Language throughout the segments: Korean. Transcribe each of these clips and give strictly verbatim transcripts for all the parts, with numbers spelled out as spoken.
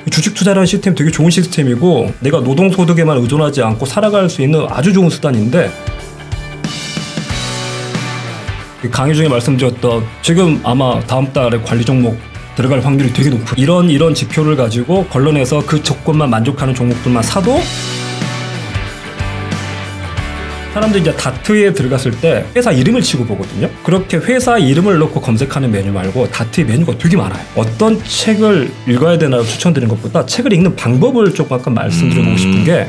주식 투자라는 시스템 되게 좋은 시스템이고 내가 노동소득에만 의존하지 않고 살아갈 수 있는 아주 좋은 수단인데 강의 중에 말씀드렸던 지금 아마 다음 달에 관리 종목 들어갈 확률이 되게 높은 이런 이런 지표를 가지고 걸러내서 그 조건만 만족하는 종목들만 사도 사람들이 이제 다트에 들어갔을 때 회사 이름을 치고 보거든요. 그렇게 회사 이름을 넣고 검색하는 메뉴 말고 다트의 메뉴가 되게 많아요. 어떤 책을 읽어야 되나를 추천드리는 것보다 책을 읽는 방법을 조금 아까 말씀드려보고 싶은 게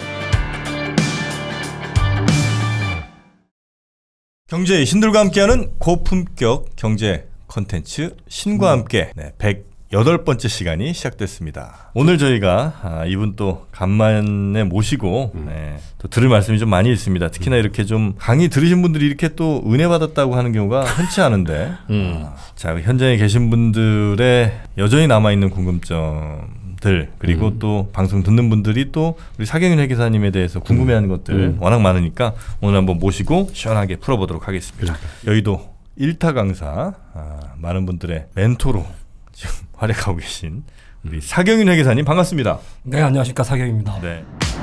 경제의 신들과 함께하는 고품격 경제 컨텐츠 신과 함께 네, 백여덟 번째 시간이 시작됐습니다. 오늘 저희가 아, 이분 또 간만에 모시고 음. 네, 또 들을 말씀이 좀 많이 있습니다. 특히나 이렇게 좀 강의 들으신 분들이 이렇게 또 은혜 받았다고 하는 경우가 흔치 않은데 음. 아, 자 현장에 계신 분들의 여전히 남아있는 궁금점들 그리고 음. 또 방송 듣는 분들이 또 우리 사경윤 회계사님에 대해서 궁금해하는 음. 것들 음. 워낙 많으니까 오늘 한번 모시고 시원하게 풀어보도록 하겠습니다. 그래. 여의도 일타 강사 아, 많은 분들의 멘토로 지금 활약하고 계신 우리 사경윤 회계사님 반갑습니다. 네, 안녕하십니까, 사경입니다. 네.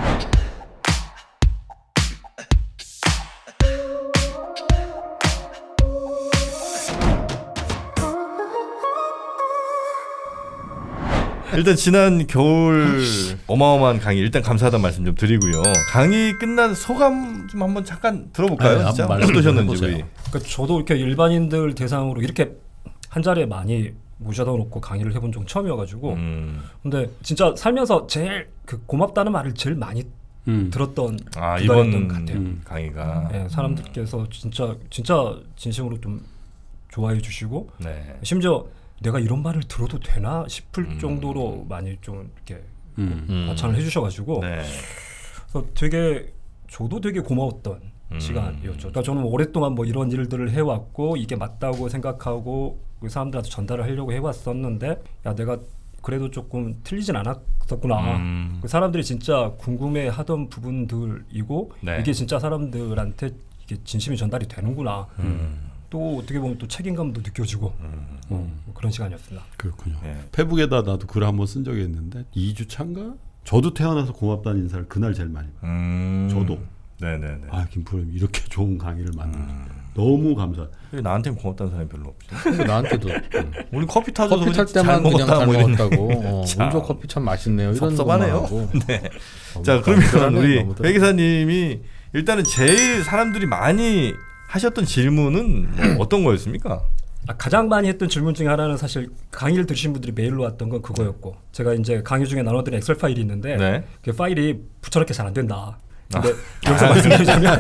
일단 지난 겨울 어마어마한 강의 일단 감사하다는 말씀 좀 드리고요. 강의 끝난 소감 좀 한번 잠깐 들어볼까요? 네, 진짜 말씀 어떠셨는지 우리. 그러니까 저도 이렇게 일반인들 대상으로 이렇게 한 자리에 많이 모셔다 놓고 강의를 해본 적 처음이어가지고 음. 근데 진짜 살면서 제일 그 고맙다는 말을 제일 많이 음. 들었던 아, 이번 같아요. 음, 강의가 네, 사람들께서 진짜 진짜 진심으로 좀 좋아해 주시고 네. 심지어 내가 이런 말을 들어도 되나 싶을 음. 정도로 많이 좀 이렇게 음. 과찬을 해주셔가지고 네. 그래서 되게 저도 되게 고마웠던 음. 시간이었죠. 그러니까 저는 오랫동안 뭐 이런 일들을 해왔고 이게 맞다고 생각하고 사람들한테 전달을 하려고 해왔었는데 야 내가 그래도 조금 틀리진 않았었구나. 음. 사람들이 진짜 궁금해하던 부분들이고 네. 이게 진짜 사람들한테 이게 진심이 전달이 되는구나. 음. 또 어떻게 보면 또 책임감도 느껴지고 음. 어, 그런 시간이었습니다. 그렇군요. 네. 페북에다 나도 글 한번 쓴 적이 있는데 이 주 차인가? 저도 태어나서 고맙다는 인사를 그날 제일 많이 받아요. 음. 저도. 네네네. 아 김프로님 이렇게 좋은 강의를 만들어서 음. 너무 감사. 나한테는 고맙다는 사람이 별로 없어. 근데 나한테도 음. 우리 커피 타줘서 커피 탈 때만 그냥 잘 먹었다고. 어, 운조 커피 참 맛있네요. 이런 섭섭하네요. 네. 자 그러면 우리 회계사님이 일단은 제일 사람들이 많이 하셨던 질문은 어떤 거였습니까? 아, 가장 많이 했던 질문 중에 하나는 사실 강의를 들으신 분들이 메일로 왔던 건 그거였고 제가 이제 강의 중에 나눠드린 엑셀 파일이 있는데 네. 그 파일이 붙여넣기 잘 안 된다. 근데 아. 여기서 말씀드리자면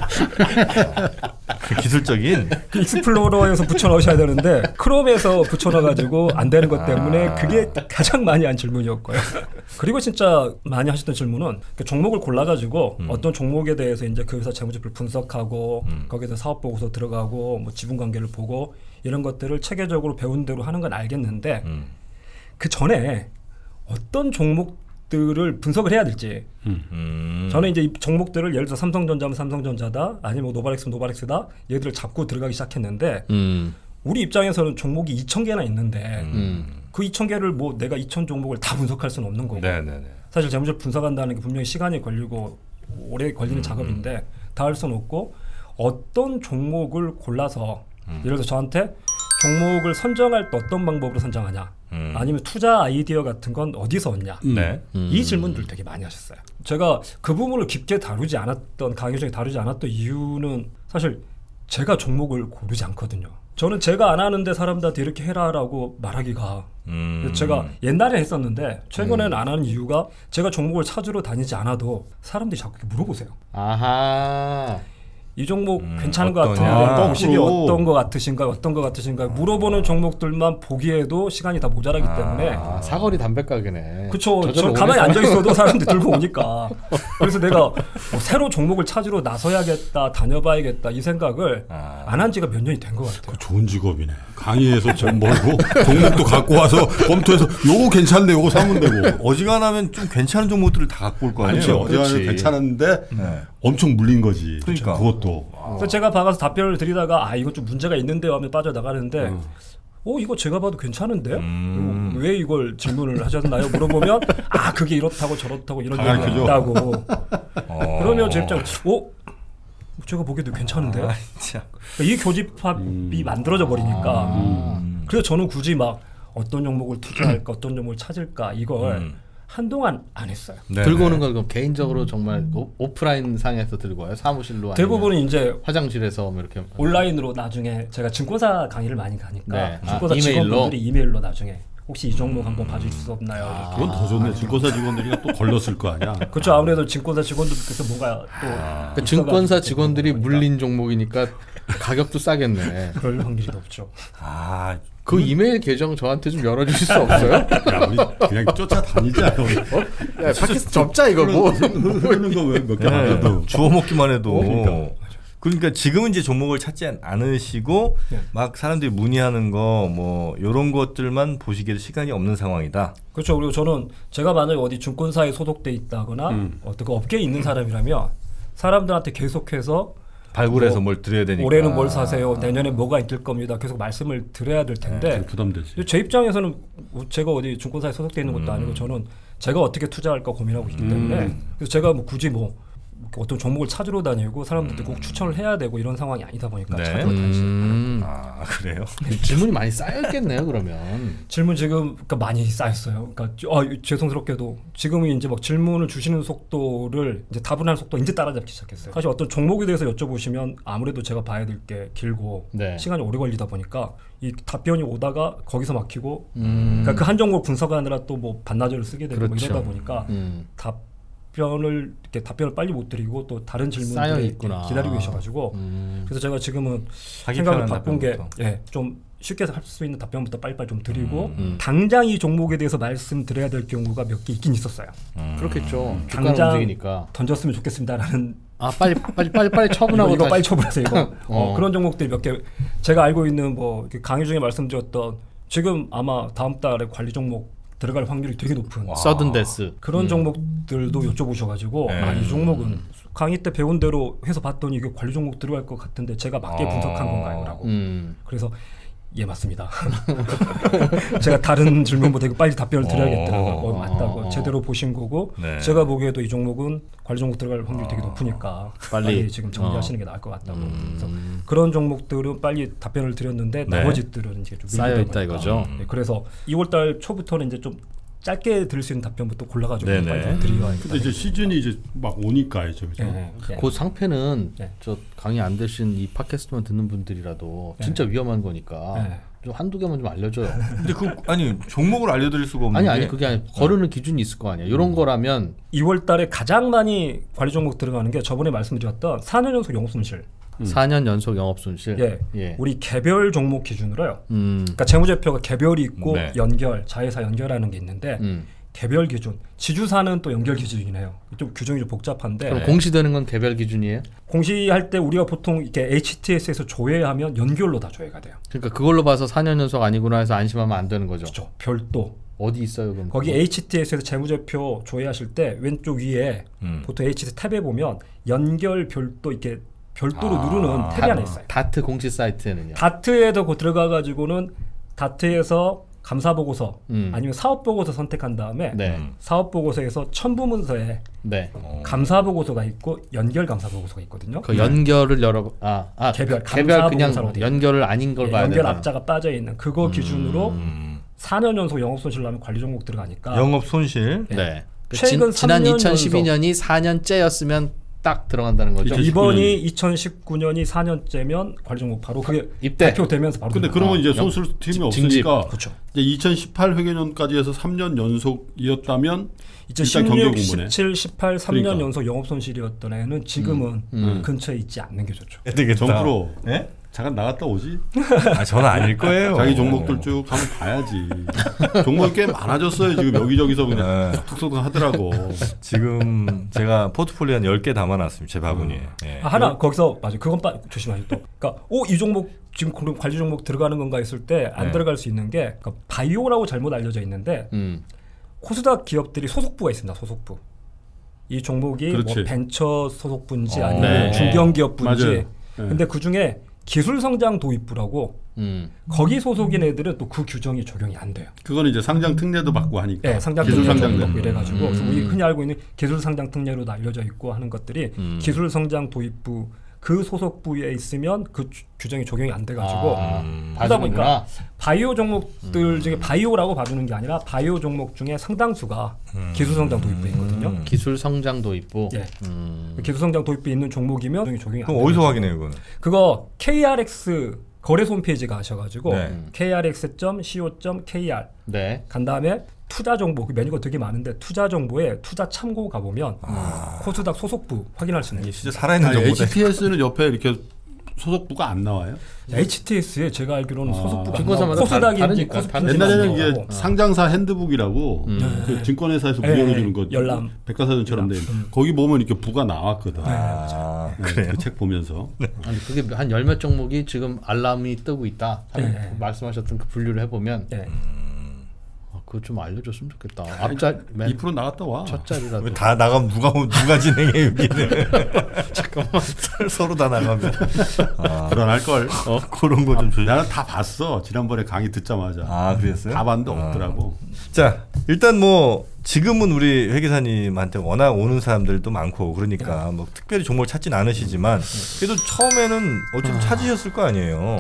그 기술적인 그 익스플로러에서 붙여넣으셔야 되는데 크롬에서 붙여넣어가지고 안 되는 것 때문에 아. 그게 가장 많이 한 질문이었고요. 그리고 진짜 많이 하셨던 질문은 그 종목을 골라가지고 음. 어떤 종목에 대해서 이제 그 회사 재무제표를 분석하고 음. 거기에서 사업 보고서 들어가고 뭐 지분 관계를 보고 이런 것들을 체계적으로 배운 대로 하는 건 알겠는데 음. 그 전에 어떤 종목 들을 분석을 해야 될지 음. 저는 이제 이 종목들을 예를 들어 삼성전자면 삼성전자다 아니면 노바렉스면 노바렉스다 얘들을 잡고 들어가기 시작했는데 음. 우리 입장에서는 종목이 이천 개나 있는데 음. 그 이천 개를 뭐 내가 이천 종목을 다 분석할 수는 없는 거고 네네네. 사실 재무제표 분석한다는 게 분명히 시간이 걸리고 오래 걸리는 음. 작업인데 다 할 수는 없고 어떤 종목을 골라서 음. 예를 들어 저한테 종목을 선정할 때 어떤 방법으로 선정하냐 음. 아니면 투자 아이디어 같은 건 어디서 얻냐 네. 음. 이 질문들 되게 많이 하셨어요. 제가 그 부분을 깊게 다루지 않았던 강의 중에 다루지 않았던 이유는 사실 제가 종목을 고르지 않거든요. 저는 제가 안 하는데 사람들한테 이렇게 해라라고 말하기가 음. 제가 옛날에 했었는데 최근에는 음. 안 하는 이유가 제가 종목을 찾으러 다니지 않아도 사람들이 자꾸 물어보세요. 아하. 이 종목 음, 괜찮은 것 같은데 보시기 어떤 것 같으신가요? 어떤 것 같으신가요? 물어보는 종목들만 보기에도 시간이 다 모자라기 아, 때문에 아, 사거리 담배가게네. 그렇죠. 저 가만히 앉아 있어도 사람들이 들고 오니까 그래서 내가 뭐 새로 종목을 찾으러 나서야겠다, 다녀봐야겠다 이 생각을 아. 안 한 지가 몇 년이 된 것 같아요. 그 좋은 직업이네. 강의에서 좀 멀고 종목도 갖고 와서 검토해서 요거 괜찮네, 요거 사면 되고. 어지간하면 좀 괜찮은 종목들을 다 갖고 올 거 아니에요? 어지간하면 괜찮은데 네. 엄청 물린 거지. 그러니까 그것도. 그래서 제가 박아서 답변을 드리다가 아 이거 좀 문제가 있는데요 하면 빠져나가는데 음. 어 이거 제가 봐도 괜찮은데요? 음. 왜 이걸 질문을 하셨나요? 물어보면 아 그게 이렇다고 저렇다고 이런 얘기가 있다고. 어. 그러면 제 입장, 어? 제가 보기에도 괜찮은데요? 아, 이 교집합이 음. 만들어져 버리니까. 음. 그래서 저는 굳이 막 어떤 종목을 투자할까, 어떤 종목을 찾을까 이걸 음. 한동안 안 했어요. 네네. 들고 오는 건 그럼 개인적으로 정말 오, 오프라인 상에서 들고 와요? 사무실로? 대부분은 이제 화장실에서 뭐 이렇게 온라인으로 나중에 제가 증권사 강의를 많이 가니까 네. 증권사 아, 직원분들이 이메일로 나중에 혹시 이 종목 음. 한번 봐주실 수 없나요? 아, 그건 더 좋네. 증권사 직원들이 또 걸렀을 거 아니야. 그렇죠. 아무래도 증권사 직원들께서 뭔가 또 아. 그 증권사 직원들이 물린 종목이니까 가격도 싸겠네. 그럴 확률이 높죠. 아. 그 이메일 계정 저한테 좀 열어주실 수 없어요? 야, 우리 그냥 쫓아다니자. 어? 야, 팟캐스트 접자 이거 뭐. 흐르는 거 왜 몇 개 안 해도. 주워 먹기만 해도. 그러니까. 그러니까 지금은 이제 종목을 찾지 않으시고 네. 막 사람들이 문의하는 거 뭐 이런 것들만 보시기에도 시간이 없는 상황이다. 그렇죠. 그리고 저는 제가 만약에 어디 증권사에 소속돼 있다거나 음. 어떤 업계에 있는 사람이라면 사람들한테 계속해서 발굴해서 뭐, 뭘 드려야 되니까 올해는 뭘 사세요. 내년에 뭐가 있을 겁니다. 계속 말씀을 드려야 될 텐데 네, 부담되지. 제 입장에서는 제가 어디 증권사에 소속돼 있는 것도 음. 아니고 저는 제가 어떻게 투자할까 고민하고 있기 때문에 음. 그래서 제가 뭐 굳이 뭐 어떤 종목을 찾으러 다니고 사람들한테 꼭 추천을 해야 되고 이런 상황이 아니다 보니까 네. 찾으러 다니지. 음. 아 그래요? 질문이 많이 쌓였겠네요 그러면. 질문 지금 그러니까 많이 쌓였어요. 그러니까 아, 죄송스럽게도 지금은 이제 막 질문을 주시는 속도를 이제 답을 속도 이제 따라잡기 시작했어요. 사실 어떤 종목에 대해서 여쭤보시면 아무래도 제가 봐야 될 게 길고 네. 시간이 오래 걸리다 보니까 이 답변이 오다가 거기서 막히고 음. 그러니까 그 한 종목 분석하느라 또 뭐 반나절을 쓰게 되고 그렇죠. 뭐 이러다 보니까 음. 답 답변을 이렇게 답변을 빨리 못 드리고 또 다른 질문들이 기다리고 계셔가지고 음. 그래서 제가 지금은 생각을 바꾼 게 예, 좀 쉽게 할 수 있는 답변부터 빨리빨리 좀 드리고 음. 당장 이 종목에 대해서 말씀드려야 될 경우가 몇 개 있긴 있었어요. 음. 그렇겠죠. 당장 움직이니까. 던졌으면 좋겠습니다라는 아 빨리 빨리 빨리 빨리 처분하고 이거, 이거 빨리 처분하세요. 이거 어. 어, 그런 종목들이 몇 개 제가 알고 있는 뭐 강의 중에 말씀드렸던 지금 아마 다음 달에 관리 종목 들어갈 확률이 되게 높은 서든데스 그런 음. 종목들도 여쭤보셔가지고 네. 아, 이 종목은 강의 때 배운 대로 해서 봤더니 이게 관리 종목 들어갈 것 같은데 제가 맞게 아. 분석한 건가요? 라고 음. 그래서 예 맞습니다. 제가 다른 질문보다 빨리 답변을 드려야겠더라고요. 어, 맞다고 어. 제대로 보신 거고 네. 제가 보기에도 이 종목은 관리 종목 들어갈 확률이 되게 높으니까 빨리, 빨리 지금 정리하시는 게 나을 것 같다고. 음. 그래서 그런 종목들은 빨리 답변을 드렸는데 네. 나머지들은 이제 좀 쌓여 있다 이거죠. 네, 그래서 이월달 초부터는 이제 좀 짧게 드릴 수 있는 답변부터 골라가지고 네네. 빨리 드리려고. 근데 이제 시즌이 이제 막 오니까 이제 그죠. 네, 네. 그 상패는 네. 저 강의 안 되신 이 팟캐스트만 듣는 분들이라도 진짜 네. 위험한 거니까 네. 좀 한두 개만 좀 알려줘요. 근데 그 아니 종목을 알려드릴 수가 없는데. 아니 아니 그게 아니 거르는 기준이 있을 거 아니야. 이런 음. 거라면 이월달에 가장 많이 관리 종목 들어가는 게 저번에 말씀드렸던 사 년 연속 영업손실. 음. 사 년 연속 영업손실. 예, 예. 우리 개별 종목 기준으로요. 음. 그러니까 재무제표가 개별이 있고 네. 연결, 자회사 연결하는 게 있는데 음. 개별 기준, 지주사는 또 연결 기준이네요. 좀 규정이 좀 복잡한데. 그럼 공시되는 건 개별 기준이에요? 공시할 때 우리가 보통 이렇게 에이치티에스에서 조회하면 연결로 다 조회가 돼요. 그러니까 그걸로 봐서 사 년 연속 아니구나 해서 안심하면 안 되는 거죠. 그렇죠. 별도. 어디 있어요 그럼? 거기 그거? 에이치티에스에서 재무제표 조회하실 때 왼쪽 위에 음. 보통 에이치티 탭에 보면 연결 별도 이렇게 별도로 아. 누르는 탭이 다, 하나 있어요. 다트 공시 사이트에는요? 다트에도 들어가 가지고는 다트에서 감사보고서 음. 아니면 사업보고서 선택한 다음에 네. 사업보고서에서 첨부문서에 네. 감사보고서가 있고 연결 감사보고서가 있거든요. 그 연결을 열어 아, 아 개별 개별 그냥 연결을 아닌 걸 네, 봐야 연결 되나? 앞자가 빠져 있는 그거 음. 기준으로 사 년 연속 영업손실 나면 관리 종목 들어가니까 영업손실 네. 네. 최근 진, 지난 이천십이 년이 사 년째였으면 딱 들어간다는 거죠. 이번이 이천십구 년이 사 년째면 관리 종목 바로 그게 입대. 발표되면서 바로. 근데 그러면 이제 손실팀이 없으니까 그렇죠. 이제 이천십팔 회계년까지 해서 삼 년 연속이었다면 이천십육, 십칠, 십팔 삼 년 그러니까. 연속 영업손실이었던 애는 지금은 음. 음. 근처에 있지 않는 게 좋죠. 정프로 네? 잠깐 나갔다 오지? 아, 저는 아닐 거예요. 자기 종목들 쭉 한번 봐야지. 종목이 꽤 많아졌어요. 지금 여기저기서 그냥 네. 툭툭툭 하더라고. 지금 제가 포트폴리오 한 열 개 담아놨습니다. 제 바구니에. 음. 네. 아, 하나 거기서 맞아. 그건 빠, 조심하세요 또. 그러니까 오, 이 종목 지금 관리 종목 들어가는 건가 했을 때 안 네. 들어갈 수 있는 게 그러니까 바이오라고 잘못 알려져 있는데 음. 코스닥 기업들이 소속부가 있습니다. 소속부. 이 종목이 뭐 벤처 소속부인지 어. 아니면 네. 중견기업부인지. 네. 근데 그 중에 기술성장 도입부라고 음. 거기 소속인 애들은 또 그 규정이 적용이 안 돼요. 그거는 이제 상장 특례도 받고 하니까. 네, 상장 기술 특례도 상장 받고 이래가지고 음. 그래서 우리 흔히 알고 있는 기술 상장 특례로도 알려져 있고 하는 것들이 음. 기술 성장 도입부 그 소속부에 있으면 그 주, 규정이 적용이 안 돼가지고 아, 음. 그러다 보니까 봐주는구나. 바이오 종목들 중에 바이오라고 봐주는 게 아니라 바이오 종목 중에 상당수가 음. 기술 성장 도입부에 있거든요. 음. 기술 성장 도입부. 예. 음. 기술 성장 도입부에 있는 종목이면 적용이 적용이 안 그럼 돼요. 어디서 확인해요, 이거는? 그거 케이알엑스 거래소 홈페이지 가셔가지고 네. 케이알엑스 점 씨오 점 케이알 네. 간 다음에 투자 정보 그 메뉴가 되게 많은데 투자 정보에 투자 참고 가보면 아. 코스닥 소속부 확인할 수 있는 게 이게 있어요. 진짜 살아있는 아니, 정보다. 에이치티에스는 옆에 이렇게 소속부가 안 나와요? 에이치티에스에 제가 알기로는 아. 소속부가 증권사마다 코스닥인지 다르니까, 코스피인지 옛날에는 안 이게 나오고. 상장사 핸드북이라고 음. 그 증권회사에서 네, 무료로 네, 주는 거 열람. 백과사전처럼 돼 있는 거기 보면 이렇게 부가 나왔거든. 아, 네, 그래요? 그 책 보면서 아니 그게 한 열 몇 종목이 지금 알람이 뜨고 있다. 하는 네. 그 말씀하셨던 그 분류를 해보면 네. 아, 그거 좀 알려줬으면 좋겠다. 앞자 맨 이 퍼센트 나갔다 와. 첫 자리라도. 왜 다 나가면 누가 누가 진행해 여기는? 잠깐만 서로 다 나가면 아, 불안할 걸. 어, 그런 거 좀 조심. 나는 다 봤어. 지난번에 강의 듣자마자. 아 그랬어요? 다 봤는데 아. 없더라고. 자 일단 뭐 지금은 우리 회 기사님한테 워낙 오는 사람들도 많고 그러니까 뭐 특별히 종목을 찾진 않으시지만 그래도 처음에는 어쨌든 찾으셨을 거 아니에요.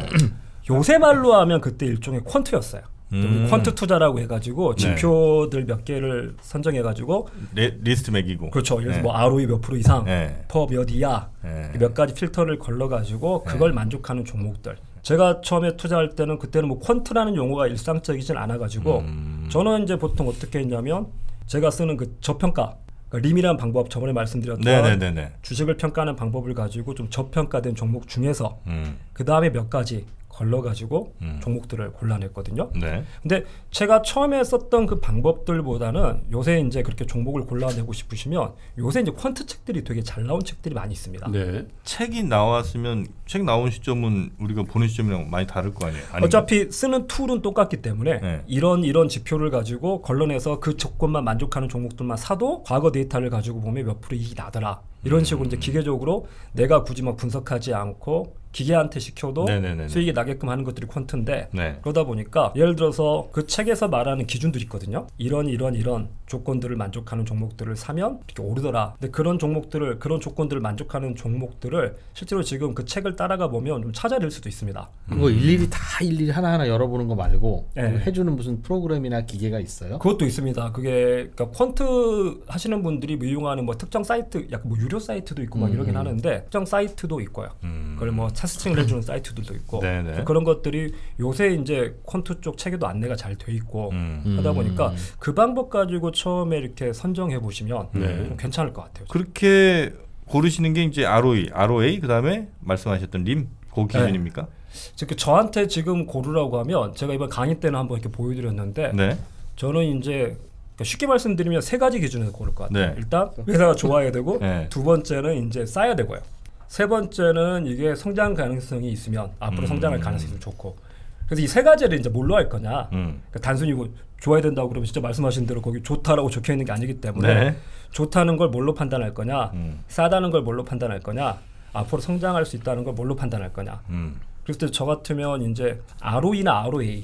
요새 말로 하면 그때 일종의 퀀트였어요. 음. 우리 퀀트 투자라고 해가지고 네. 지표들 몇 개를 선정해가지고 레, 리스트 매기고. 그렇죠. 그래서 네. 뭐 알오이 몇 프로 이상, 네. 퍼 몇 이하 네. 몇 가지 필터를 걸러가지고 그걸 만족하는 종목들. 제가 처음에 투자할 때는 그때는 뭐 퀀트라는 용어가 일상적이진 않아가지고 음. 저는 이제 보통 어떻게 했냐면 제가 쓰는 그 저평가, 그러니까 림이라는 방법 저번에 말씀드렸던 네네네네. 주식을 평가하는 방법을 가지고 좀 저평가된 종목 중에서 음. 그 다음에 몇 가지 걸러가지고 음. 종목들을 골라냈거든요. 네. 근데 제가 처음에 썼던 그 방법들보다는 요새 이제 그렇게 종목을 골라내고 싶으시면 요새 이제 퀀트 책들이 되게 잘 나온 책들이 많이 있습니다. 네. 책이 나왔으면 책 나온 시점은 우리가 보는 시점이랑 많이 다를 거 아니에요? 아닌가? 어차피 쓰는 툴은 똑같기 때문에 네. 이런 이런 지표를 가지고 걸러내서 그 조건만 만족하는 종목들만 사도 과거 데이터를 가지고 보면 몇 프로 이익이 나더라. 이런 식으로 이제 기계적으로 내가 굳이 막 분석하지 않고 기계한테 시켜도 네네네네. 수익이 나게끔 하는 것들이 퀀트인데 네. 그러다 보니까 예를 들어서 그 책에서 말하는 기준들이 있거든요. 이런 이런 이런 조건들을 만족하는 종목들을 사면 이렇게 오르더라. 근데 그런 종목들을 그런 조건들을 만족하는 종목들을 실제로 지금 그 책을 따라가 보면 좀 찾아낼 수도 있습니다. 그거 일일이 다 일일이 하나하나 열어보는 거 말고 네. 해주는 무슨 프로그램이나 기계가 있어요? 그것도 있습니다. 그게 그러니까 퀀트 하시는 분들이 이용하는 뭐 특정 사이트, 약간 뭐 유료 사이트도 있고 막 음. 이러긴 하는데 특정 사이트도 있고요. 음. 그걸 뭐 테스팅을 해주는 사이트들도 있고 네네. 그런 것들이 요새 이제 퀀트 쪽 책에도 안내가 잘 돼 있고 음. 하다 음. 보니까 그 방법 가지고 처음에 이렇게 선정해 보시면 네. 좀 괜찮을 것 같아요. 그렇게 고르시는 게 이제 알오이, 알오에이 그다음에 말씀하셨던 림, 그 기준입니까? 즉 저한테 지금 고르라고 하면 제가 이번 강의 때는 한번 이렇게 보여드렸는데 네. 저는 이제 쉽게 말씀드리면 세 가지 기준에서 고를 것 같아요. 네. 일단 회사가 좋아야 되고 네. 두 번째는 이제 싸야 되고요. 세 번째는 이게 성장 가능성이 있으면 앞으로 음. 성장할 가능성이 좀 좋고. 그래서 이 세 가지를 이제 뭘로 할 거냐. 음. 그러니까 단순히 이거 좋아야 된다고 그러면 진짜 말씀하신 대로 거기 좋다라고 적혀 있는 게 아니기 때문에 네. 좋다는 걸 뭘로 판단할 거냐, 음. 싸다는 걸 뭘로 판단할 거냐, 앞으로 성장할 수 있다는 걸 뭘로 판단할 거냐. 음. 그래서 저 같으면 이제 알오이나 알오에이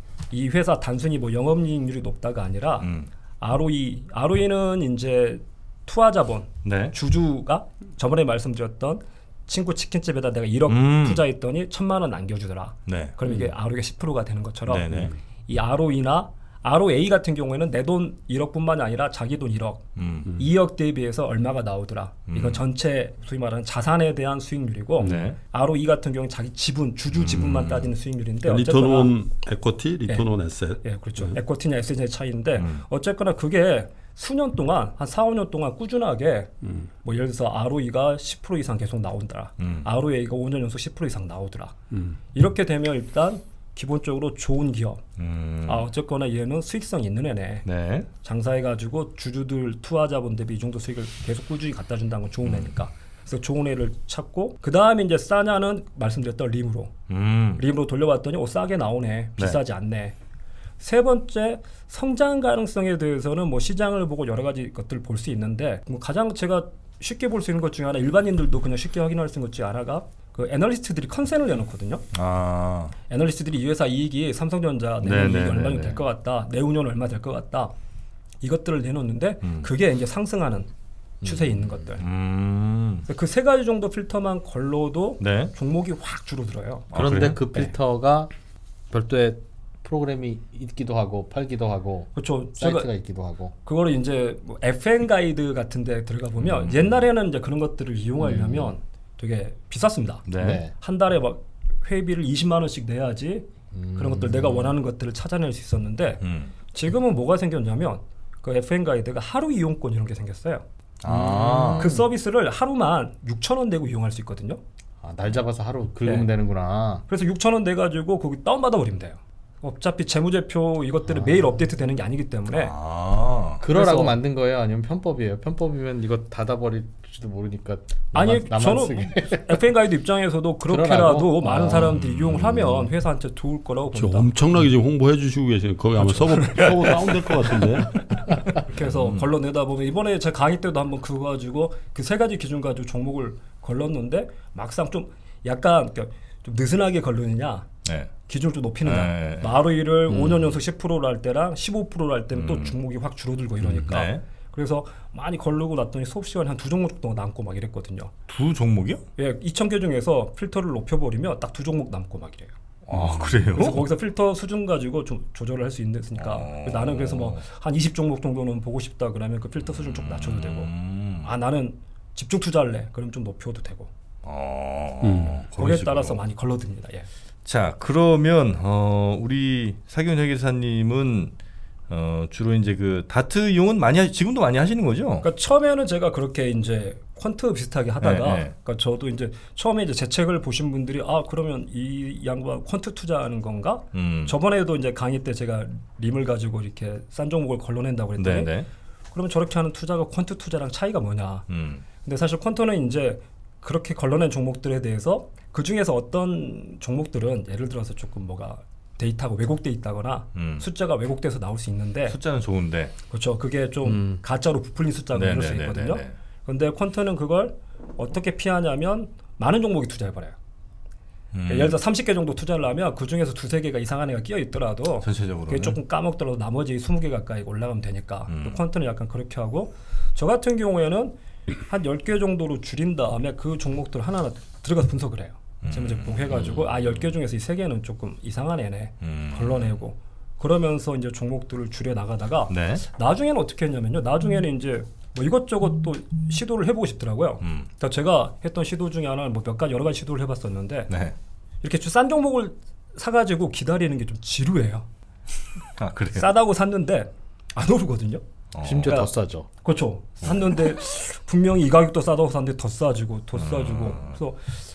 이 회사 단순히 뭐 영업이익률이 높다가 아니라 음. 알오이 알오이는 이제 투하자본 네. 주주가 저번에 말씀드렸던 친구 치킨집에다 내가 일억 음. 투자했더니 천만 원 남겨주더라. 네. 그럼 이게 알오이가 십 퍼센트가 되는 것처럼 네네. 이 알오이나 알오에이 같은 경우에는 내 돈 일억뿐만이 아니라 자기 돈 일억, 음. 이억 대비해서 얼마가 나오더라. 음. 이건 전체 소위 말하는 자산에 대한 수익률이고 네. 알오이 같은 경우는 자기 지분, 주주 지분만 음. 따지는 수익률인데 리턴 어쨌거나 온 에쿼티, 리턴 온 에셋. 예, 그렇죠. 음. 에쿼티냐 에셋의 차이인데 음. 어쨌거나 그게 수년 동안 한 사, 오 년 동안 꾸준하게 음. 뭐 예를 들어서 알오이가 십 퍼센트 이상 계속 나온다. 음. 알오에이가 오 년 연속 십 퍼센트 이상 나오더라. 음. 이렇게 되면 일단 기본적으로 좋은 기업. 음. 아 어쨌거나 얘는 수익성 있는 애네. 네. 장사해가지고 주주들 투하자본 대비 이 정도 수익을 계속 꾸준히 갖다 준다는 건 좋은 애니까. 그래서 좋은 애를 찾고 그 다음에 이제 싸냐는 말씀드렸던 림으로 음. 림으로 돌려봤더니 오 싸게 나오네. 네. 비싸지 않네. 세 번째 성장 가능성에 대해서는 뭐 시장을 보고 여러 가지 것들을 볼 수 있는데 뭐 가장 제가 쉽게 볼 수 있는 것 중에 하나 일반인들도 그냥 쉽게 확인할 수 있는 것 중에 하나가 그 애널리스트들이 컨센을 내놓거든요. 아. 애널리스트들이 이 회사 이익이 삼성전자 내년 이익이 얼마 정도 될 것 같다. 내후년 얼마 될 것 같다. 이것들을 내놓는데 음. 그게 이제 상승하는 추세에 음. 있는 것들. 음. 그 세 가지 정도 필터만 걸러도 네. 종목이 확 줄어들어요. 그런데 아, 그 필터가 네. 별도의 프로그램이 있기도 하고 팔기도 하고 그렇죠. 사이트가 있기도 하고 그거를 이제 뭐 에프엔 가이드 같은 데 들어가 보면 음. 옛날에는 이제 그런 것들을 이용하려면 음. 되게 비쌌습니다. 네. 한 달에 막 회비를 이십만 원씩 내야지 음. 그런 것들 내가 원하는 것들을 찾아낼 수 있었는데 음. 지금은 뭐가 생겼냐면 그 에프엔 가이드가 하루 이용권 이런 게 생겼어요. 아. 그 서비스를 하루만 육천 원 내고 이용할 수 있거든요. 아, 날 잡아서 하루 긁으면 네. 되는구나. 그래서 육천 원 내가지고 거기 다운받아 버리면 돼요. 어차피 재무제표 이것들은 아. 매일 업데이트 되는 게 아니기 때문에 아. 그러라고 만든 거예요? 아니면 편법이에요? 편법이면 이거 닫아버릴지도 모르니까 아니 나만, 나만 저는 에프엔 가이드 입장에서도 그렇게라도 많은 아. 사람들이 이용을 하면 회사한테 좋을 거라고 봅니다. 엄청나게 지금 홍보해 주시고 계시네요. 거기 아마 서버, 서버 다운될 것 같은데. 그래서 음. 걸러내다 보면 이번에 제 강의 때도 한번 그거 가지고 그 세 가지 기준 가지고 종목을 걸렀는데 막상 좀 약간 좀 느슨하게 걸르느냐 네. 기준을 좀 높이느냐. 네. 아르오이를 음. 오 년 연속 십 퍼센트로 할 때랑 십오 퍼센트로 할 때는 음. 또 종목이 확 줄어들고 이러니까. 네. 그래서 많이 걸르고 났더니 수업 시간에 한 두 종목 정도 남고 막 이랬거든요. 두 종목이요? 예, 이천 개 중에서 필터를 높여버리면 딱 두 종목 남고 막 이래요. 아 그래요? 그래서 거기서 필터 수준 가지고 좀 조절을 할 수 있으니까 어... 나는 그래서 뭐 한 이십 종목 정도는 보고 싶다 그러면 그 필터 수준 좀 낮춰도 되고 음... 아 나는 집중 투자할래 그럼 좀 높여도 되고 어... 음. 거기에 따라서 많이 걸러듭니다. 예. 자 그러면 어, 우리 사기훈 회계사님은 어, 주로 이제 그 다트 이용은 많이 하, 지금도 많이 하시는 거죠? 그러니까 처음에는 제가 그렇게 이제 퀀트 비슷하게 하다가 네, 네. 그러니까 저도 이제 처음에 이제 제 책을 보신 분들이 아 그러면 이 양반 퀀트 투자하는 건가? 음. 저번에도 이제 강의 때 제가 림을 가지고 이렇게 싼 종목을 걸러낸다고 그랬더니 네, 네. 그러면 저렇게 하는 투자가 퀀트 투자랑 차이가 뭐냐? 음. 근데 사실 퀀트는 이제 그렇게 걸러낸 종목들에 대해서 그 중에서 어떤 종목들은 예를 들어서 조금 뭐가 데이터가 왜곡돼 있다거나 음. 숫자가 왜곡돼서 나올 수 있는데 숫자는 좋은데 그렇죠. 그게 좀 음. 가짜로 부풀린 숫자가 나올 수 있거든요. 그런데 퀀트는 그걸 어떻게 피하냐면 많은 종목에 투자해버려요. 음. 그러니까 예를 들어 삼십 개 정도 투자를 하면 그 중에서 두세 개가 이상한 애가 끼어 있더라도 전체적으로 그게 조금 까먹더라도 나머지 스무 개 가까이 올라가면 되니까 음. 퀀트는 약간 그렇게 하고 저 같은 경우에는 한 열 개 정도로 줄인 다음에 그 종목들 하나하나 들어가서 분석을 해요. 재무제표 음. 해가지고 아 열 개 중에서 이 세 개는 조금 이상한 애네 음. 걸러내고 그러면서 이제 종목들을 줄여 나가다가 네. 나중에는 어떻게 했냐면요. 나중에는 이제 뭐 이것저것 또 시도를 해보고 싶더라고요. 음. 그러니까 제가 했던 시도 중에 하나는 뭐 몇 가지 여러 가지 시도를 해봤었는데 네. 이렇게 싼 종목을 사가지고 기다리는 게 좀 지루해요. 아 그래요? 싸다고 샀는데 안 오르거든요. 어. 심지어 그러니까, 더 싸죠. 그렇죠. 샀는데 분명히 이 가격도 싸다고 샀는데 더 싸지고 더 싸지고 음. 그래서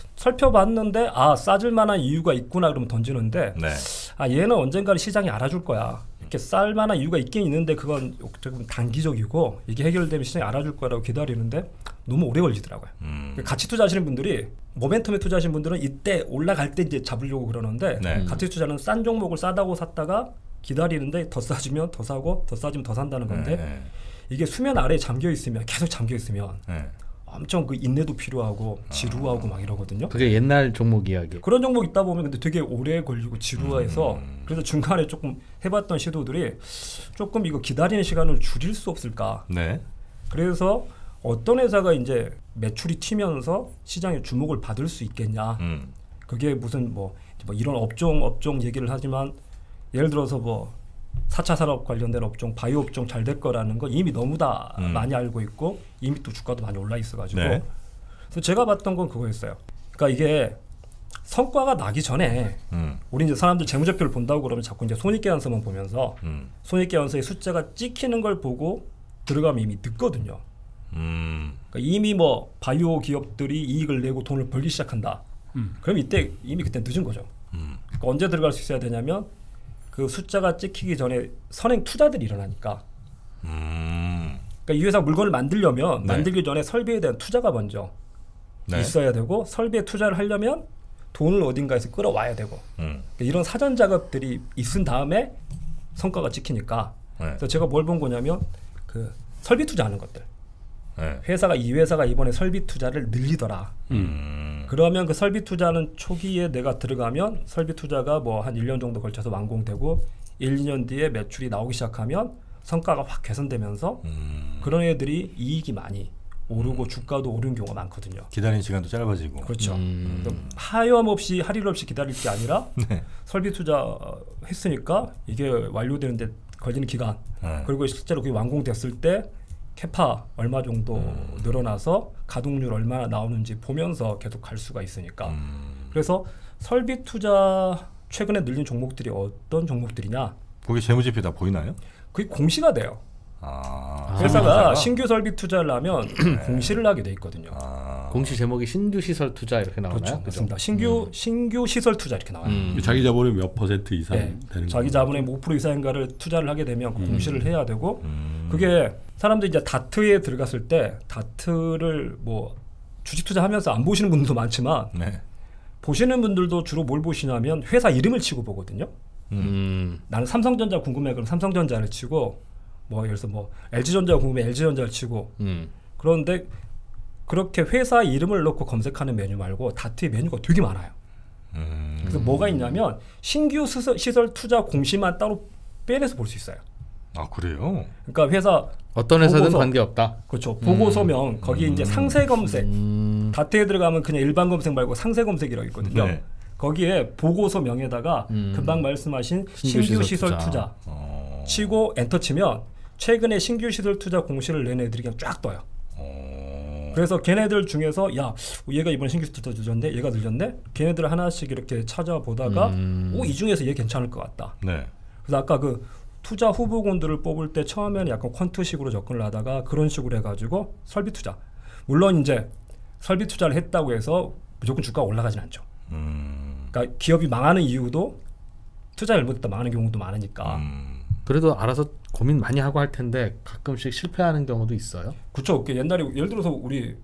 살펴봤는데 아 싸질 만한 이유가 있구나 그러면 던지는데 네. 아 얘는 언젠가는 시장이 알아줄 거야. 이렇게 쌀 만한 이유가 있긴 있는데 그건 조금 단기적이고 이게 해결되면 시장이 알아줄 거라고 기다리는데 너무 오래 걸리더라고요. 음. 같이 투자하시는 분들이 모멘텀에 투자하시는 분들은 이때 올라갈 때 이제 잡으려고 그러는데 네. 같이 투자는 싼 종목을 싸다고 샀다가 기다리는데 더 싸지면 더 사고 더 싸지면 더 산다는 건데 네. 이게 수면 아래에 잠겨 있으면 계속 잠겨 있으면 네. 엄청 그 인내도 필요하고 지루하고 아. 막 이러거든요. 그게 옛날 종목 이야기. 그런 종목 있다 보면 근데 되게 오래 걸리고 지루해서 음. 그래서 중간에 조금 해봤던 시도들이 조금 이거 기다리는 시간을 줄일 수 없을까. 네. 그래서 어떤 회사가 이제 매출이 튀면서 시장에 주목을 받을 수 있겠냐. 음. 그게 무슨 뭐, 뭐 이런 업종 업종 얘기를 하지만 예를 들어서 뭐 사 차 산업 관련된 업종, 바이오 업종 잘 될 거라는 건 이미 너무 다 음. 많이 알고 있고 이미 또 주가도 많이 올라 있어가지고 네. 그래서 제가 봤던 건 그거였어요. 그러니까 이게 성과가 나기 전에 음. 우리 이제 사람들 재무제표를 본다고 그러면 자꾸 이제 손익계산서만 보면서 음. 손익계산서의 숫자가 찍히는 걸 보고 들어가면 이미 늦거든요. 음. 그러니까 이미 뭐 바이오 기업들이 이익을 내고 돈을 벌기 시작한다. 음. 그럼 이때 이미 그때 늦은 거죠. 음. 그러니까 언제 들어갈 수 있어야 되냐면 그 숫자가 찍히기 전에 선행 투자들이 일어나니까. 음. 그러니까 이 회사 물건을 만들려면 네. 만들기 전에 설비에 대한 투자가 먼저 네. 있어야 되고 설비에 투자를 하려면 돈을 어딘가에서 끌어와야 되고 음. 그러니까 이런 사전 작업들이 있은 다음에 성과가 찍히니까. 네. 그래서 제가 뭘 본 거냐면 그 설비 투자하는 것들. 네. 회사가 이 회사가 이번에 설비 투자를 늘리더라. 음. 그러면 그 설비 투자는 초기에 내가 들어가면 설비 투자가 뭐 한 일 년 정도 걸쳐서 완공되고 일, 이 년 뒤에 매출이 나오기 시작하면 성과가 확 개선되면서 음. 그런 애들이 이익이 많이 오르고 음. 주가도 오른 경우가 많거든요. 기다리는 시간도 짧아지고. 그렇죠. 음. 하염없이 할 일 없이 기다릴 게 아니라 네. 설비 투자 했으니까 이게 완료되는데 걸리는 기간 네. 그리고 실제로 그게 완공됐을 때 캐파 얼마 정도 음. 늘어나서 가동률 얼마나 나오는지 보면서 계속 갈 수가 있으니까. 음. 그래서 설비 투자 최근에 늘린 종목들이 어떤 종목들이냐? 거기 재무제표 다 보이나요? 그게 공시가 돼요. 아, 회사가 아, 신규 설비 투자를 하면 네. 공시를 하게 돼 있거든요. 아. 공시 제목이 신규 시설 투자 이렇게 나오나요? 그렇죠. 맞습니다. 신규 음. 신규 시설 투자 이렇게 나와요. 음. 자기 자본의 몇 퍼센트 이상 네. 되는 자기 자본의 오 퍼센트 이상인가를 투자를 하게 되면 음. 공시를 해야 되고 음. 그게 사람들이 이제 다트에 들어갔을 때 다트를 뭐 주식 투자하면서 안 보시는 분들도 많지만 네. 보시는 분들도 주로 뭘 보시냐면 회사 이름을 치고 보거든요. 음. 나는 삼성전자 궁금해 그럼 삼성전자를 치고 뭐 예를 들어서 뭐 엘지전자 궁금해 엘지전자를 치고 음. 그런데 그렇게 회사 이름을 넣고 검색하는 메뉴 말고 다트의 메뉴가 되게 많아요. 음. 그래서 뭐가 있냐면 신규 시설, 시설 투자 공시만 따로 빼내서 볼 수 있어요. 아 그래요? 그러니까 회사 어떤 회사든 관계없다. 그렇죠. 보고서명 음. 거기 이제 상세 검색 음. 다트에 들어가면 그냥 일반 검색 말고 상세 검색이라고 있거든요. 네. 거기에 보고서명에다가 음. 금방 말씀하신 신규, 신규 시설, 시설 투자, 투자 어. 치고 엔터 치면 최근에 신규 시설 투자 공시를 낸 애들이 그냥 쫙 떠요. 어. 그래서 걔네들 중에서 야 얘가 이번에 신규 시설 투자 늘렸네, 얘가 늘렸네. 걔네들 하나씩 이렇게 찾아보다가 음. 오, 이 중에서 얘 괜찮을 것 같다. 네. 그래서 아까 그 투자 후보군들을 뽑을 때 처음에는 약간 퀀트식으로 접근을 하다가 그런 식으로 해가지고 설비 투자. 물론 이제 설비 투자를 했다고 해서 무조건 주가가 올라가진 않죠. 음. 그러니까 기업이 망하는 이유도 투자 잘못했다 망하는 경우도 많으니까. 음. 그래도 알아서 고민 많이 하고 할 텐데 가끔씩 실패하는 경우도 있어요. 그렇죠. 옛날에 예를 들어서 우리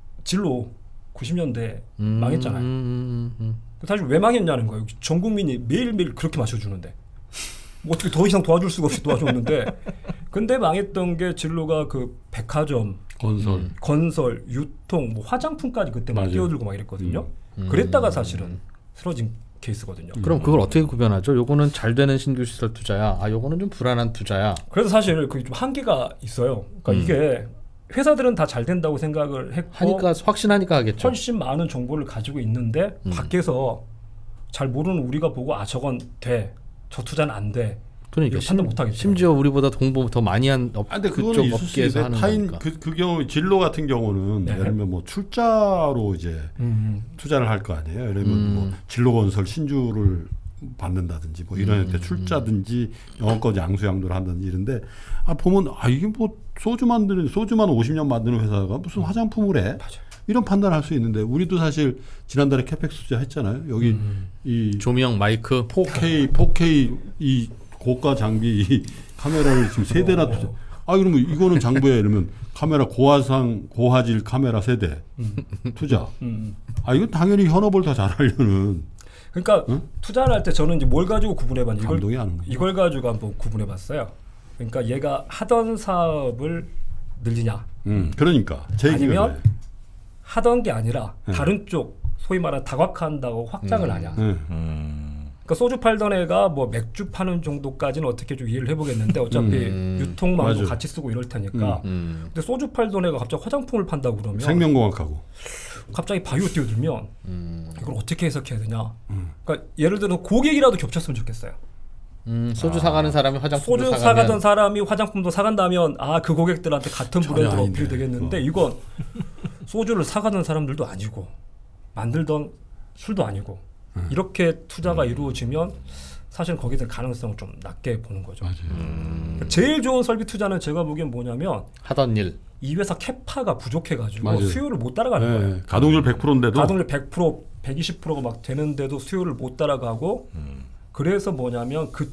진로 구십 년대 음. 망했잖아요. 음. 음. 사실 왜 망했냐는 거예요. 전 국민이 매일매일 그렇게 마셔주는데. 뭐 어떻게 더 이상 도와줄 수가 없이 도와줬는데 근데 망했던 게 진로가 그 백화점, 건설, 음, 건설, 유통, 뭐 화장품까지 그때 막 뛰어들고 막 이랬거든요. 음. 그랬다가 사실은 쓰러진 케이스거든요. 음. 그럼 그걸 어떻게 구별하죠? 요거는 잘 되는 신규 시설 투자야. 아, 요거는 좀 불안한 투자야. 그래서 사실 그게 좀 한계가 있어요. 그러니까 음. 이게 회사들은 다 잘 된다고 생각을 했고 하니까 확신하니까 하겠죠. 훨씬 많은 정보를 가지고 있는데 음. 밖에서 잘 모르는 우리가 보고 아 저건 돼. 저 투자는 안 돼. 그러니까 판단 못 하겠죠. 심지어 우리보다 공부 더 많이 한 업, 아, 그쪽 업계에서 하는 타인 거니까. 그, 그 경우 진로 같은 경우는 네. 예를 들면 뭐 출자로 이제 음. 투자를 할 거 아니에요. 예를 들면 음. 뭐 진로건설 신주를 받는다든지 뭐 이런 음. 때 출자든지 영업권 양수양도를 한다든지 이런데 아 보면 아 이게 뭐 소주 만드는 소주만 오십 년 만드는 회사가 무슨 화장품을 해? 맞아. 이런 판단을 할 수 있는데 우리도 사실 지난달에 캐펙스 투자했잖아요. 여기 음. 이 조명 마이크 포케이 포케이 이 고가 장비 이 카메라를 지금 세 대나 투자. 아 그러면 이거는 장부에 이러면 카메라 고화상 고화질 카메라 세 대 음. 투자. 음. 아 이건 당연히 현업을 더 잘하려는. 그러니까 응? 투자를 할 때 저는 이제 뭘 가지고 구분해봤냐 이걸 감독이 하는 거죠. 이걸 가지고 한번 구분해봤어요. 그러니까 얘가 하던 사업을 늘리냐. 음. 그러니까 제 아니면 기회네. 하던 게 아니라 네. 다른 쪽 소위 말하는 다각화한다고 확장을 음. 하냐. 네. 음. 그러니까 소주 팔던 애가 뭐 맥주 파는 정도까지는 어떻게 좀 이해를 해보겠는데 어차피 음. 유통망도 같이 쓰고 이럴 테니까. 음. 근데 소주 팔던 애가 갑자기 화장품을 판다고 그러면 생명공학하고 갑자기 바이오 뛰어들면 음. 이걸 어떻게 해석해야 되냐. 음. 그러니까 예를 들어 고객이라도 겹쳤으면 좋겠어요. 음, 소주 아. 사가는 사람이 화장품도 소주 사가면. 사가던 사람이 화장품도 사간다면 아 그 고객들한테 같은 브랜드로 어필이 되겠는데 어. 이건 소주를 사가던 사람들도 아니고 만들던 술도 아니고 음. 이렇게 투자가 음. 이루어지면 사실 거기에 대한 가능성을 좀 낮게 보는 거죠. 음. 제일 좋은 설비 투자는 제가 보기엔 뭐냐면 하던 일. 이 회사 캐파가 부족해가지고 맞아요. 수요를 못 따라가는 네. 거예요. 가동률 백 퍼센트인데도 가동률 백 퍼센트, 백이십 퍼센트가 막 되는데도 수요를 못 따라가고 음. 그래서 뭐냐면 그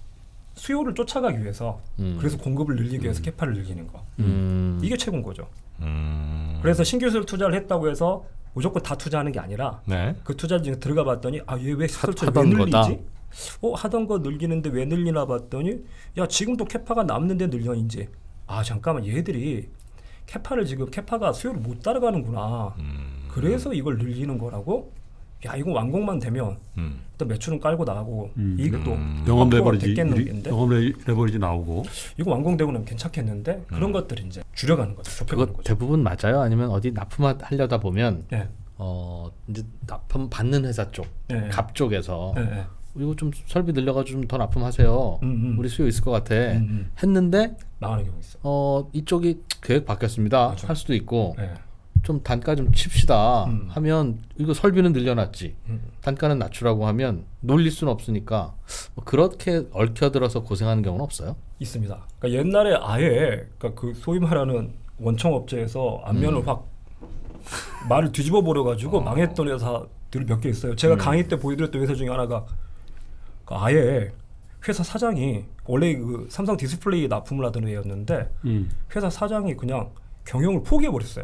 수요를 쫓아가기 위해서 음. 그래서 공급을 늘리기 위해서 음. 캐파를 늘리는 거. 음. 이게 최고인 거죠. 음. 그래서 신규술 투자를 했다고 해서 무조건 다 투자하는 게 아니라 네. 그 투자 중에 들어가 봤더니 아 얘 왜 시설투자 왜 늘리지? 거다. 어 하던 거 늘리는데 왜 늘리나 봤더니 야 지금도 캐파가 남는데 늘려인지 아 잠깐만 얘들이 캐파를 지금 캐파가 수요를 못 따라가는구나. 음. 그래서 이걸 늘리는 거라고. 야 이거 완공만 되면 음. 일단 매출은 깔고 나가고 음. 이익도 음. 영업 레버리지 영업 레버리지 나오고 이거 완공되고 나면 괜찮겠는데 그런 음. 것들 이제 줄여가는 거죠. 좁혀가는 거죠. 대부분 맞아요? 아니면 어디 납품하려다 보면 네. 어 이제 납품 받는 회사 쪽, 네. 갑 쪽에서 네. 네. 이거 좀 설비 늘려가지고 좀 더 납품하세요. 음, 음. 우리 수요 있을 것 같아. 음, 음. 했는데 나가는 경우 있어. 어 이쪽이 계획 바뀌었습니다. 맞아. 할 수도 있고. 네. 좀 단가 좀 칩시다 음. 하면 이거 설비는 늘려놨지 음. 단가는 낮추라고 하면 놀릴 수는 없으니까 뭐 그렇게 얽혀들어서 고생하는 경우는 없어요? 있습니다. 그러니까 옛날에 아예 그러니까 그 소위 말하는 원청 업체에서 안면을 음. 확 말을 뒤집어 버려 가지고 어. 망했던 회사들이 몇 개 있어요. 제가 음. 강의 때 보여드렸던 회사 중에 하나가 아예 회사 사장이 원래 그 삼성 디스플레이 납품을 하던 회였는데 음. 회사 사장이 그냥 경영을 포기해 버렸어요.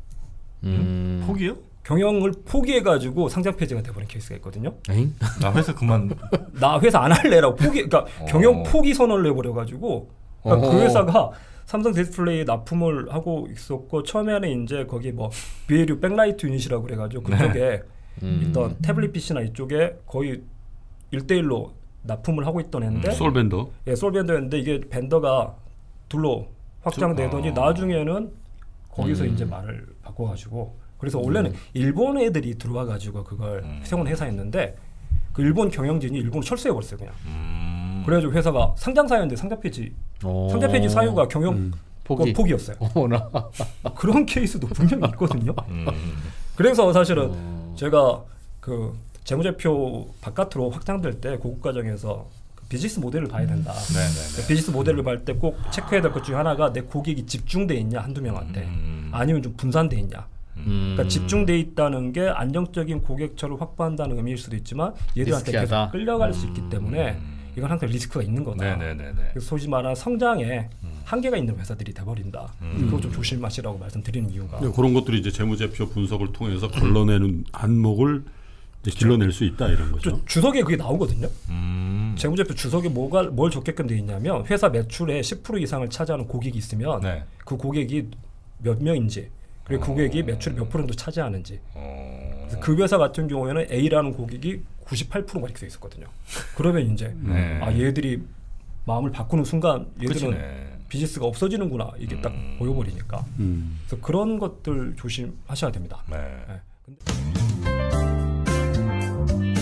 음. 포기요? 경영을 포기해가지고 상장 폐지가 돼버린 케이스가 있거든요. 에잉? 나 회사 그만. 나 회사 안 할래라고 포기, 그러니까 어. 경영 포기 선언을 해버려가지고 그러니까 어. 그 회사가 삼성 디스플레이 납품을 하고 있었고 처음에는 이제 거기 뭐 비에류 백라이트 유닛이라고 그래가지고 그쪽에 네. 음. 있던 태블릿 피씨나 이쪽에 거의 일 대일로 납품을 하고 있던 애인데 음. 솔벤더. 예, 솔벤더였는데 이게 벤더가 둘로 확장되더니 아. 나중에는 거기서 음. 이제 말을 바꿔가지고 그래서 원래는 음. 일본 애들이 들어와가지고 그걸 음. 세운 회사였는데 그 일본 경영진이 일본으로 철수해버렸어요 그냥. 음. 그래가지고 회사가 상장사였는데 상장 폐지. 상장 폐지 사유가 경영 음. 포기. 포기였어요. 어머나. 그런 케이스도 분명히 있거든요. 음. 그래서 사실은 어. 제가 그 재무제표 바깥으로 확장될 때 고급 과정에서 비즈니스 모델을 봐야 된다. 네네네. 비즈니스 모델을 볼 때 꼭 체크해야 될 것 중에 하나가 내 고객이 집중돼 있냐 한두 명한테 음. 아니면 좀 분산돼 있냐. 음. 그러니까 집중돼 있다는 게 안정적인 고객처를 확보한다는 의미일 수도 있지만 얘들한테 리스키하다. 계속 끌려갈 음. 수 있기 때문에 이건 항상 리스크가 있는 거다. 네네네네. 그래서 소위 말하는 성장에 음. 한계가 있는 회사들이 돼버린다. 음. 그거 좀 조심하시라고 말씀드리는 이유가. 네, 그런 것들이 이제 재무제표 분석을 통해서 걸러내는 안목을 이제 길러낼 수 있다 이런 거죠. 주석에 그게 나오거든요. 음. 재무제표 주석에 뭐가 뭘 적게끔 돼 있냐면 회사 매출의 십 퍼센트 이상을 차지하는 고객이 있으면 네. 그 고객이 몇 명인지 그리고 그 어. 고객이 매출 몇 프로도 차지하는지. 어. 그래서 그 회사 같은 경우에는 A라는 고객이 구십팔 퍼센트가 이렇게 돼 있었거든요. 그러면 이제 네. 아 얘들이 마음을 바꾸는 순간 얘들은 그치네. 비즈니스가 없어지는구나 이게 딱 음. 보여버리니까. 음. 그래서 그런 것들 조심하셔야 됩니다. 네. 네. 근데